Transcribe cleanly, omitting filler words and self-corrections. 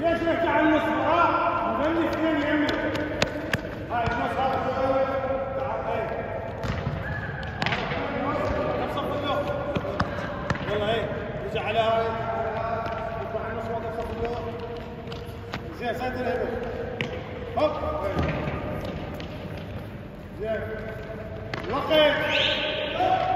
ليش نحكي عن النص وراه؟ نغني اثنين يمين. هاي النص هذا الاول. تعال هاي. صف اللوح. يلا هي رجع على هاي. اطلع النص واقف صف اللوح. زين سد الهبل. هوب. زين. وقف.